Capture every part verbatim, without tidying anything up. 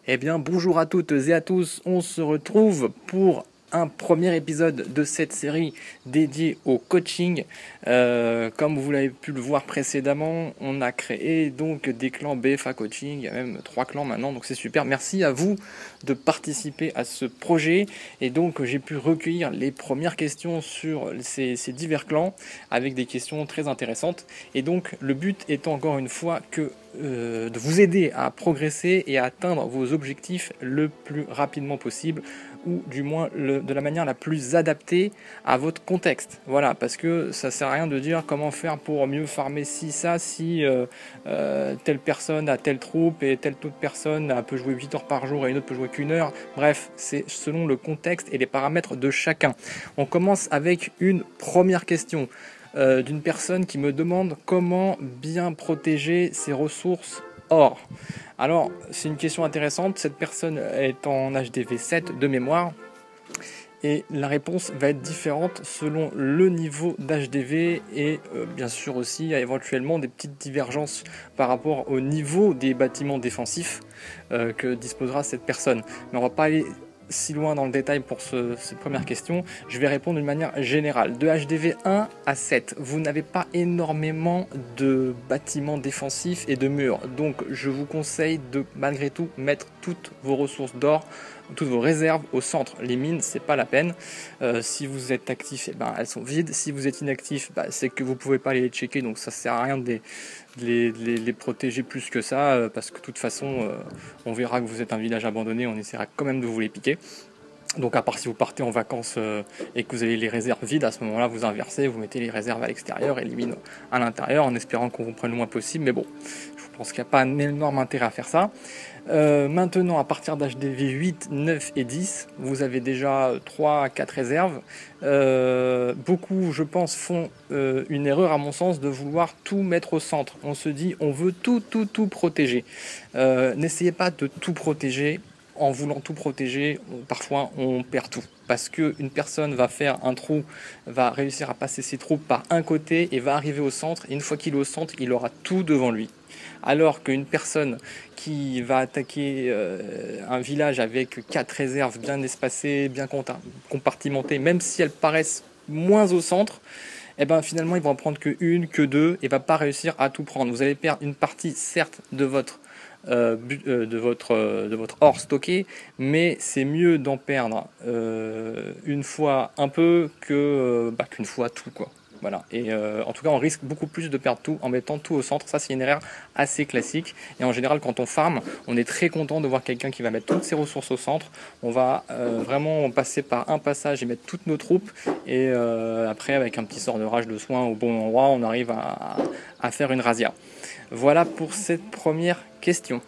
Eh bien, bonjour à toutes et à tous, on se retrouve pour un premier épisode de cette série dédiée au coaching. Euh, comme vous l'avez pu le voir précédemment, on a créé donc des clans B F A Coaching, il y a même trois clans maintenant, donc c'est super. Merci à vous de participer à ce projet. Et donc j'ai pu recueillir les premières questions sur ces, ces divers clans avec des questions très intéressantes. Et donc le but étant encore une fois que euh, de vous aider à progresser et à atteindre vos objectifs le plus rapidement possible, ou du moins le, de la manière la plus adaptée à votre contexte. Voilà, parce que ça sert à rien de dire comment faire pour mieux farmer ci, ça, si euh, euh, telle personne a telle troupe et telle autre personne peut jouer huit heures par jour et une autre peut jouer qu'une heure. Bref, c'est selon le contexte et les paramètres de chacun. On commence avec une première question euh, d'une personne qui me demande comment bien protéger ses ressources or. Alors, c'est une question intéressante. Cette personne est en H D V sept de mémoire. Et la réponse va être différente selon le niveau d'H D V et euh, bien sûr aussi il y a éventuellement des petites divergences par rapport au niveau des bâtiments défensifs euh, que disposera cette personne. Mais on va pas aller si loin dans le détail pour ce, cette première question. Je vais répondre d'une manière générale. De H D V un à sept, vous n'avez pas énormément de bâtiments défensifs et de murs. Donc je vous conseille de malgré tout mettre toutes vos ressources d'or, toutes vos réserves au centre. Les mines, c'est pas la peine. Euh, si vous êtes actif, eh ben, elles sont vides. Si vous êtes inactif, bah, c'est que vous pouvez pas aller les checker, donc ça sert à rien de les, de les, de les, les protéger plus que ça, euh, parce que de toute façon, euh, on verra que vous êtes un village abandonné, on essaiera quand même de vous les piquer. Donc à part si vous partez en vacances euh, et que vous avez les réserves vides, à ce moment-là vous inversez, vous mettez les réserves à l'extérieur et les mines à l'intérieur en espérant qu'on vous prenne le moins possible. Mais bon, je pense qu'il n'y a pas un énorme intérêt à faire ça. Euh, maintenant, à partir d'H D V huit, neuf et dix, vous avez déjà trois à quatre réserves. Euh, beaucoup, je pense, font euh, une erreur, à mon sens, de vouloir tout mettre au centre. On se dit, on veut tout, tout, tout protéger. Euh, n'essayez pas de tout protéger. En voulant tout protéger, parfois on perd tout. Parce qu'une personne va faire un trou, va réussir à passer ses troupes par un côté et va arriver au centre. Et une fois qu'il est au centre, il aura tout devant lui. Alors qu'une personne qui va attaquer euh, un village avec quatre réserves bien espacées, bien compartimentées, même si elles paraissent moins au centre, et ben finalement ils vont en prendre que une, que deux, et va pas réussir à tout prendre. Vous allez perdre une partie, certes, de votre Euh, de votre, de votre or stocké, mais c'est mieux d'en perdre euh, une fois un peu que, euh, bah, qu'une fois tout, quoi. Voilà. Et euh, en tout cas, on risque beaucoup plus de perdre tout en mettant tout au centre. Ça, c'est une erreur assez classique. Et en général, quand on farm, on est très content de voir quelqu'un qui va mettre toutes ses ressources au centre. On va euh, vraiment passer par un passage et mettre toutes nos troupes. Et euh, après, avec un petit sort de rage de soin au bon endroit, on arrive à, à faire une razzia. Voilà pour cette première question.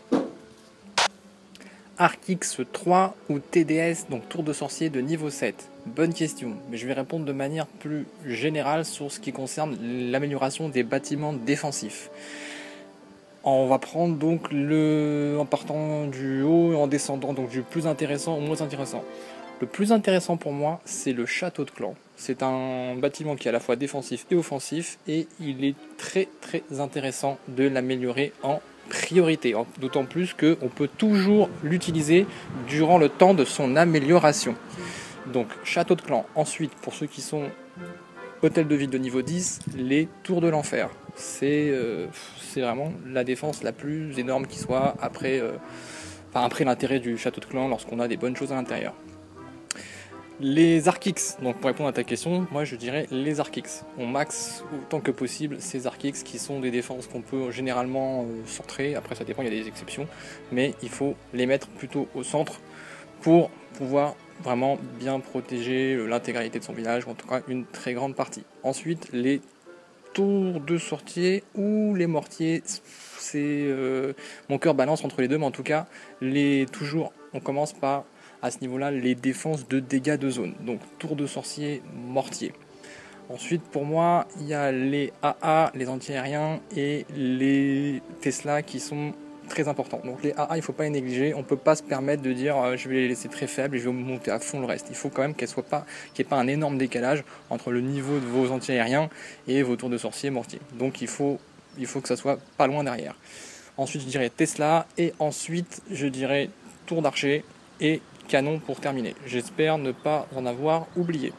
Arc X trois ou T D S, donc tour de sorcier de niveau sept? Bonne question, mais je vais répondre de manière plus générale sur ce qui concerne l'amélioration des bâtiments défensifs. On va prendre donc le en partant du haut et en descendant, donc du plus intéressant au moins intéressant. Le plus intéressant pour moi, c'est le château de clan. C'est un bâtiment qui est à la fois défensif et offensif, et il est très très intéressant de l'améliorer en priorité, d'autant plus qu'on peut toujours l'utiliser durant le temps de son amélioration. Donc château de clan. Ensuite, pour ceux qui sont hôtel de ville de niveau dix, les tours de l'enfer. C'est euh, c'est vraiment la défense la plus énorme qui soit après, euh, enfin, après l'intérêt du château de clan lorsqu'on a des bonnes choses à l'intérieur. Les Arc X, donc pour répondre à ta question, moi je dirais les Arc X. On max autant que possible ces Arc X qui sont des défenses qu'on peut généralement euh, centrer. Après ça dépend, il y a des exceptions, mais il faut les mettre plutôt au centre pour pouvoir vraiment bien protéger l'intégralité de son village, ou en tout cas une très grande partie. Ensuite, les tours de sorcier ou les mortiers, c'est euh, mon cœur balance entre les deux, mais en tout cas, les toujours, on commence par à ce niveau-là les défenses de dégâts de zone. Donc tour de sorcier, mortier. Ensuite, pour moi, il y a les A A, les anti-aériens et les Tesla qui sont très importants. Donc les A A, il ne faut pas les négliger. On ne peut pas se permettre de dire euh, je vais les laisser très faibles et je vais monter à fond le reste. Il faut quand même qu'elle soit pas, qu'il n'y ait pas un énorme décalage entre le niveau de vos anti-aériens et vos tours de sorcier mortier. Donc il faut, il faut que ça soit pas loin derrière. Ensuite, je dirais Tesla, et ensuite, je dirais tour d'archer et canon pour terminer. J'espère ne pas en avoir oublié.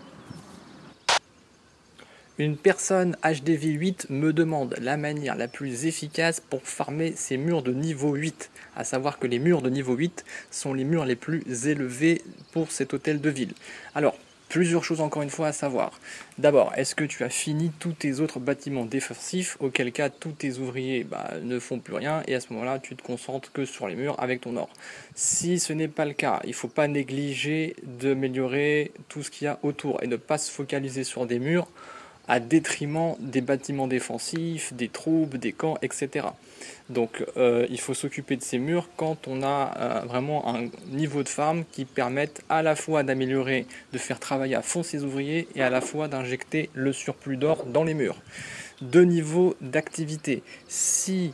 Une personne H D V huit me demande la manière la plus efficace pour farmer ses murs de niveau huit. À savoir que les murs de niveau huit sont les murs les plus élevés pour cet hôtel de ville. Alors, plusieurs choses encore une fois à savoir. D'abord, est-ce que tu as fini tous tes autres bâtiments défensifs, auquel cas tous tes ouvriers bah, ne font plus rien, et à ce moment-là, tu te concentres que sur les murs avec ton or. Si ce n'est pas le cas, il ne faut pas négliger d'améliorer tout ce qu'il y a autour et ne pas se focaliser sur des murs à détriment des bâtiments défensifs, des troupes, des camps, et cetera. Donc euh, il faut s'occuper de ces murs quand on a euh, vraiment un niveau de farm qui permette à la fois d'améliorer, de faire travailler à fond ses ouvriers et à la fois d'injecter le surplus d'or dans les murs. Deux niveaux d'activité. Si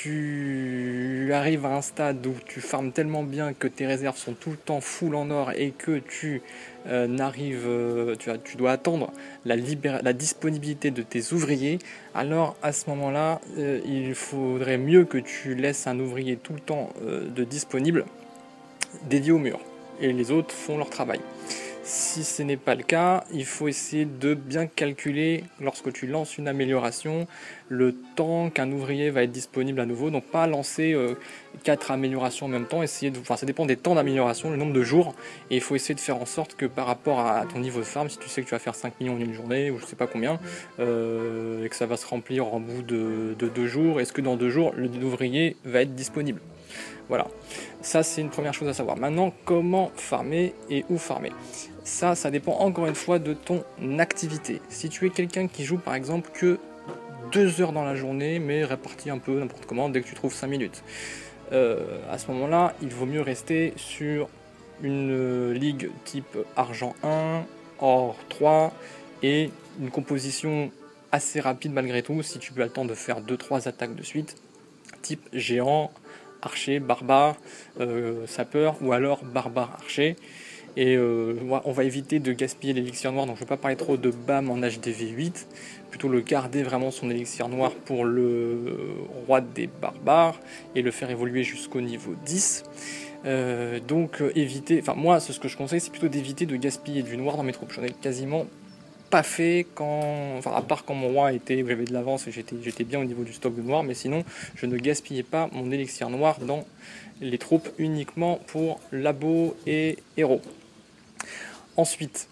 tu arrives à un stade où tu farmes tellement bien que tes réserves sont tout le temps full en or et que tu euh, n'arrives, euh, tu, as, tu dois attendre la, libéra- la disponibilité de tes ouvriers, alors à ce moment-là, euh, il faudrait mieux que tu laisses un ouvrier tout le temps euh, de disponible dédié au mur et les autres font leur travail. Si ce n'est pas le cas, il faut essayer de bien calculer, lorsque tu lances une amélioration, le temps qu'un ouvrier va être disponible à nouveau. Donc pas lancer euh, quatre améliorations en même temps, essayer de, enfin, ça dépend des temps d'amélioration, le nombre de jours, et il faut essayer de faire en sorte que par rapport à ton niveau de farm, si tu sais que tu vas faire cinq millions en une journée, ou je sais pas combien, euh, et que ça va se remplir en bout de, de deux jours, est-ce que dans deux jours, l'ouvrier va être disponible ? Voilà, ça c'est une première chose à savoir. Maintenant, comment farmer et où farmer ? Ça, ça dépend encore une fois de ton activité. Si tu es quelqu'un qui joue par exemple que deux heures dans la journée, mais réparti un peu n'importe comment dès que tu trouves cinq minutes, euh, à ce moment-là, il vaut mieux rester sur une ligue type argent un, or trois et une composition assez rapide malgré tout, si tu as le temps de faire deux trois attaques de suite, type géant, archer, barbare, euh, sapeur ou alors barbare archer. Et euh, on va éviter de gaspiller l'élixir noir, donc je ne vais pas parler trop de B A M en H D V huit, plutôt le garder vraiment son élixir noir pour le roi des barbares et le faire évoluer jusqu'au niveau dix. Euh, donc euh, éviter, enfin moi ce que je conseille c'est plutôt d'éviter de gaspiller du noir dans mes troupes. J'en ai quasiment pas fait quand, enfin à part quand mon roi était, j'avais de l'avance et j'étais, j'étais bien au niveau du stock de noir, mais sinon je ne gaspillais pas mon élixir noir dans les troupes uniquement pour labo et héros. Ensuite,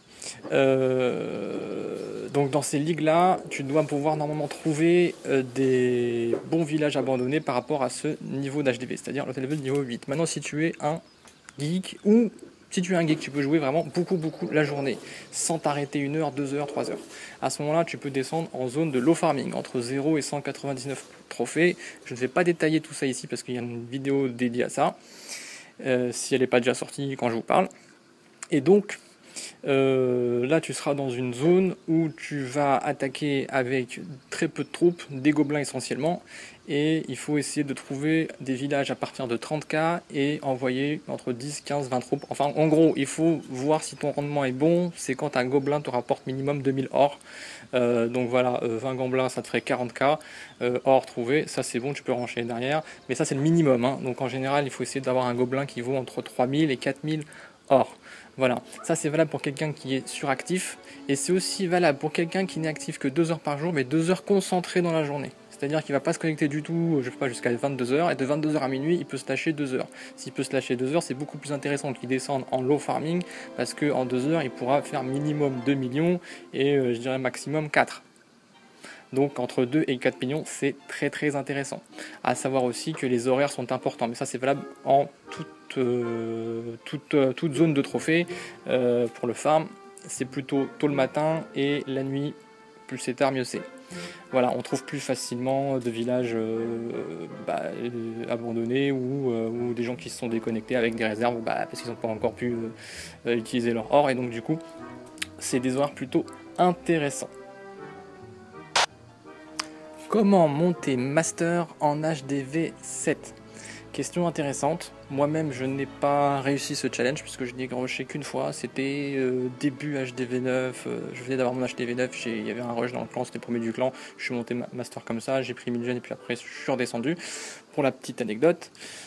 euh, donc dans ces ligues-là, tu dois pouvoir normalement trouver euh, des bons villages abandonnés par rapport à ce niveau d'H D V, c'est-à-dire le level niveau huit. Maintenant, si tu es un geek ou si tu es un geek, tu peux jouer vraiment beaucoup, beaucoup la journée, sans t'arrêter une heure, deux heures, trois heures. À ce moment-là, tu peux descendre en zone de low farming, entre zéro et cent quatre-vingt-dix-neuf trophées. Je ne vais pas détailler tout ça ici parce qu'il y a une vidéo dédiée à ça, euh, si elle n'est pas déjà sortie quand je vous parle. Et donc, Euh, là tu seras dans une zone où tu vas attaquer avec très peu de troupes, des gobelins essentiellement, et il faut essayer de trouver des villages à partir de trente K et envoyer entre dix, quinze, vingt troupes. Enfin en gros il faut voir si ton rendement est bon, c'est quand un gobelin te rapporte minimum deux mille or. Euh, donc voilà, euh, vingt gobelins ça te ferait quarante K, euh, or trouvé, ça c'est bon, tu peux renchaîner derrière, mais ça c'est le minimum, hein. Donc en général il faut essayer d'avoir un gobelin qui vaut entre trois mille et quatre mille or. Voilà, ça c'est valable pour quelqu'un qui est suractif, et c'est aussi valable pour quelqu'un qui n'est actif que deux heures par jour, mais deux heures concentrées dans la journée. C'est-à-dire qu'il ne va pas se connecter du tout, je sais pas, jusqu'à vingt-deux heures, et de vingt-deux heures à minuit, il peut se lâcher deux heures. S'il peut se lâcher deux heures, c'est beaucoup plus intéressant qu'il descende en low farming, parce qu'en deux heures, il pourra faire minimum deux millions, et euh, je dirais maximum quatre. Donc entre deux et quatre millions, c'est très très intéressant. À savoir aussi que les horaires sont importants, mais ça c'est valable en toute, euh, toute, euh, toute zone de trophée. Euh, pour le farm, c'est plutôt tôt le matin et la nuit, plus c'est tard, mieux c'est. Voilà, on trouve plus facilement de villages euh, bah, euh, abandonnés ou, euh, ou des gens qui se sont déconnectés avec des réserves bah, parce qu'ils n'ont pas encore pu euh, utiliser leur or, et donc du coup, c'est des horaires plutôt intéressants. Comment monter master en H D V sept? Question intéressante. Moi-même, je n'ai pas réussi ce challenge puisque je n'ai rushé qu'une fois. C'était euh, début H D V neuf. Euh, je venais d'avoir mon H D V neuf. Il y avait un rush dans le clan, c'était le premier du clan. Je suis monté master comme ça. J'ai pris mille jeunes et puis après, je suis redescendu. Pour la petite anecdote.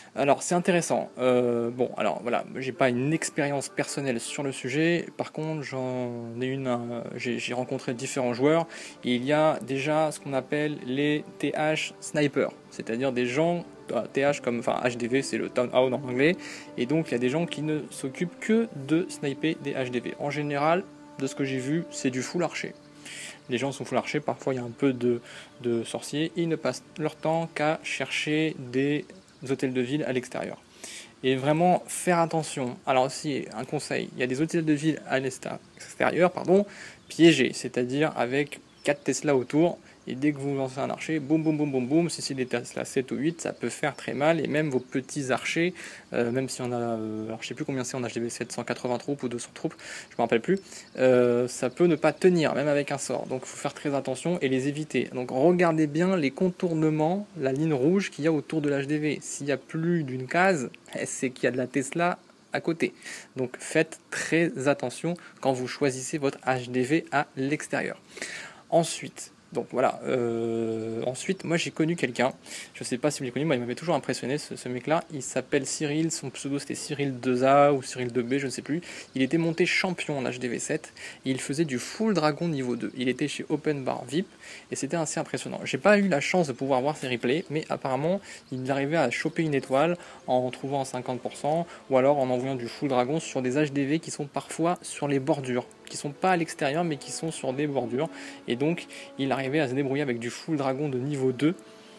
Alors c'est intéressant. Euh, bon, alors voilà, j'ai pas une expérience personnelle sur le sujet. Par contre, j'en ai une. euh, j'ai j'ai rencontré différents joueurs. Et il y a déjà ce qu'on appelle les T H snipers, c'est-à-dire des gens euh, T H comme, enfin H D V, c'est le Townhound en anglais. Et donc il y a des gens qui ne s'occupent que de sniper des H D V. En général, de ce que j'ai vu, c'est du full archer. Les gens sont full archer, parfois il y a un peu de, de sorciers. Ils ne passent leur temps qu'à chercher des hôtels de ville à l'extérieur. Et vraiment faire attention. Alors aussi, un conseil, il y a des hôtels de ville à l'extérieur, pardon, piégés, c'est-à-dire avec quatre Tesla autour, et dès que vous lancez un archer, boum boum boum boum boum, si c'est des Tesla sept ou huit, ça peut faire très mal, et même vos petits archers, euh, même si on a, euh, alors je sais plus combien c'est en H D V sept, cent quatre-vingts troupes ou deux cents troupes, je me rappelle plus, euh, ça peut ne pas tenir, même avec un sort, donc il faut faire très attention et les éviter. Donc regardez bien les contournements, la ligne rouge qu'il y a autour de l'H D V. S'il y a plus d'une case, c'est qu'il y a de la Tesla à côté. Donc faites très attention quand vous choisissez votre H D V à l'extérieur. Ensuite, donc voilà, euh, ensuite moi j'ai connu quelqu'un, je sais pas si vous l'avez connu, moi il m'avait toujours impressionné ce, ce mec là, il s'appelle Cyril, son pseudo c'était Cyril deux A ou Cyril deux B, je ne sais plus, il était monté champion en H D V sept, et il faisait du full dragon niveau deux, il était chez Open Bar V I P, et c'était assez impressionnant. J'ai pas eu la chance de pouvoir voir ses replays, mais apparemment il arrivait à choper une étoile en trouvant cinquante pour cent, ou alors en envoyant du full dragon sur des H D V qui sont parfois sur les bordures, qui sont pas à l'extérieur mais qui sont sur des bordures, et donc il arrivait à se débrouiller avec du full dragon de niveau deux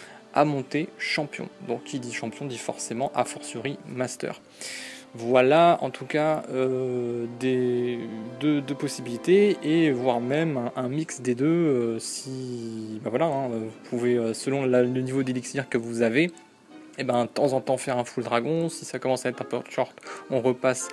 à monter champion. Donc qui dit champion dit forcément a fortiori master. Voilà en tout cas euh, des deux, deux possibilités, et voire même un, un mix des deux euh, si bah voilà, hein, vous pouvez euh, selon la, le niveau d'élixir que vous avez, et ben, de temps en temps faire un full dragon. Si ça commence à être un peu short, on repasse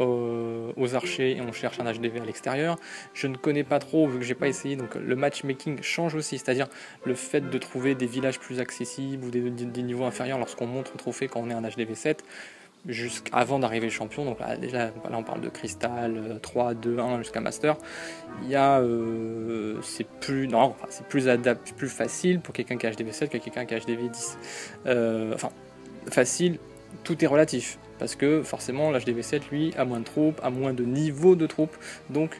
euh, aux archers et on cherche un H D V à l'extérieur. Je ne connais pas trop vu que j'ai pas essayé, donc le matchmaking change aussi, c'est-à-dire le fait de trouver des villages plus accessibles ou des, des, des niveaux inférieurs lorsqu'on monte au trophée quand on est un H D V sept jusqu'avant d'arriver champion. Donc là déjà là on parle de cristal trois, deux, un jusqu'à master. Il y a euh, c'est plus non enfin, c'est plus adapté, plus facile pour quelqu'un qui a H D V sept que quelqu'un qui a H D V dix. Euh, enfin facile, tout est relatif, parce que forcément l'H D V sept lui a moins de troupes, a moins de niveau de troupes, donc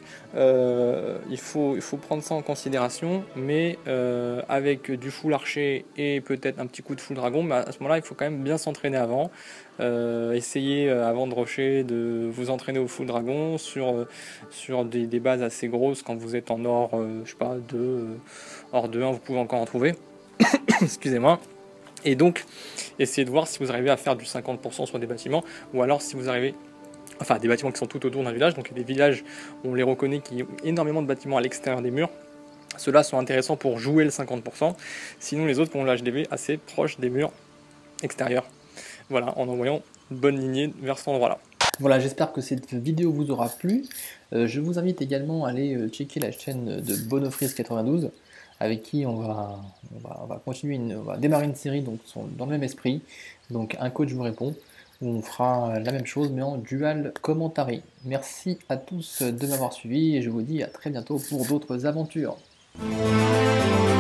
euh, il, faut, il faut prendre ça en considération, mais euh, avec du full archer et peut-être un petit coup de full dragon, bah à ce moment là il faut quand même bien s'entraîner avant, euh, essayer euh, avant de rusher de vous entraîner au full dragon sur, euh, sur des, des bases assez grosses. Quand vous êtes en or, euh, je sais pas, deux, euh, or deux un, vous pouvez encore en trouver, excusez-moi. Et donc, essayez de voir si vous arrivez à faire du cinquante pour cent sur des bâtiments, ou alors si vous arrivez, enfin des bâtiments qui sont tout autour d'un village, donc il y a des villages, on les reconnaît, qui ont énormément de bâtiments à l'extérieur des murs. Ceux-là sont intéressants pour jouer le cinquante pour cent, sinon les autres ont l'H D V assez proche des murs extérieurs. Voilà, en envoyant une bonne lignée vers cet endroit-là. Voilà, j'espère que cette vidéo vous aura plu. Euh, je vous invite également à aller euh, checker la chaîne de Bonofreeze quatre-vingt-douze, avec qui on va, on va, on va continuer, une, on va démarrer une série donc, dans le même esprit. Donc un coach vous répond, où on fera la même chose mais en dual commentary. Merci à tous de m'avoir suivi et je vous dis à très bientôt pour d'autres aventures.